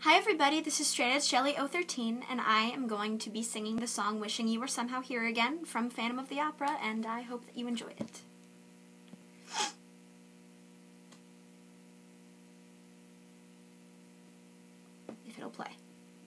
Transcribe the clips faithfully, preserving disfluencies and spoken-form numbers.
Hi everybody, this is Straight Edge Jelly oh thirteen, and I am going to be singing the song Wishing You Were Somehow Here Again from Phantom of the Opera, and I hope that you enjoy it. If it'll play.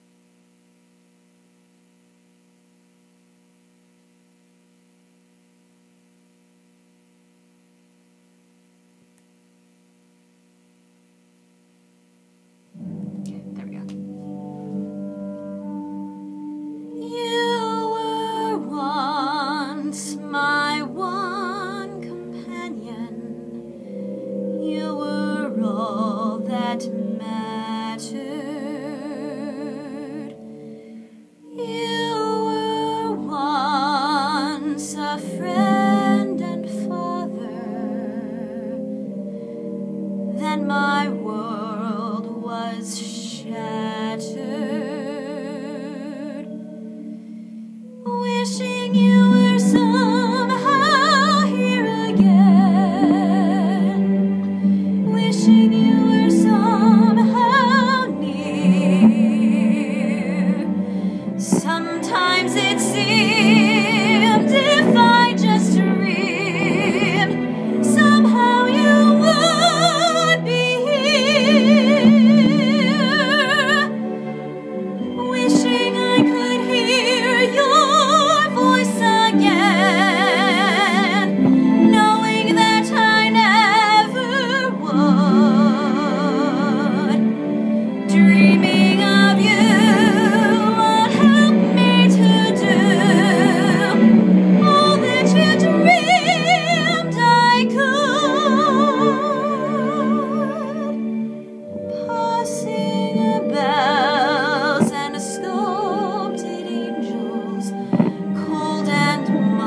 My one companion, you were all that mattered. You were once a friend and father, then my world was shattered. Wishing you were somehow here again, wishing you were somehow near. Sometimes it seemed if I just dreamed, somehow you would be here. Wishing I could hear your voice again, knowing that I never would. Dreaming of you would help me to do all that you dreamed I could. Passing bells and sculpted angels, cold and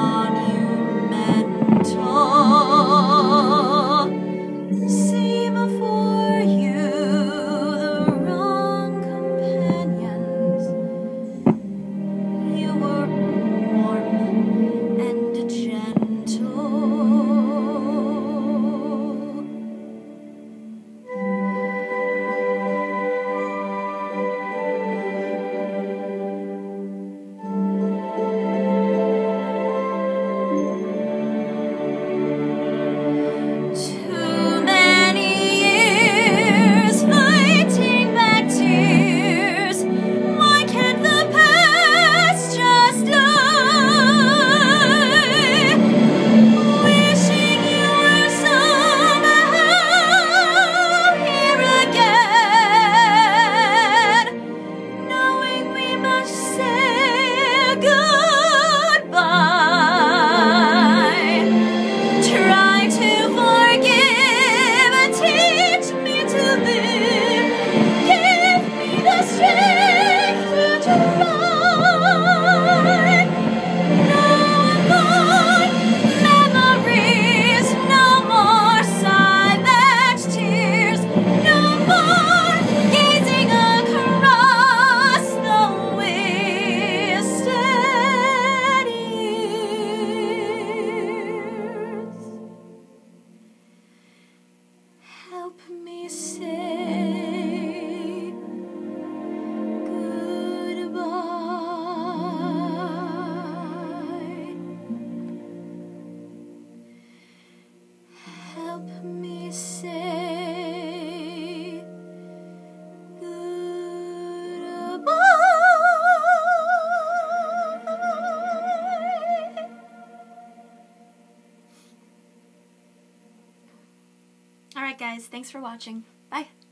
monumental, seem for you the wrong companions. You were warm and gentle. Help me say goodbye. Help me say goodbye. Alright guys, thanks for watching. Bye!